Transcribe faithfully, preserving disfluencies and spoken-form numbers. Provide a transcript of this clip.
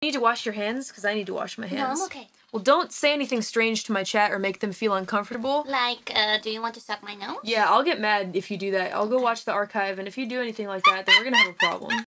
You need to wash your hands? Because I need to wash my hands. No, I'm okay. Well, don't say anything strange to my chat or make them feel uncomfortable. Like, uh, do you want to suck my nose? Yeah, I'll get mad if you do that. I'll go watch the archive, and if you do anything like that, then we're gonna have a problem.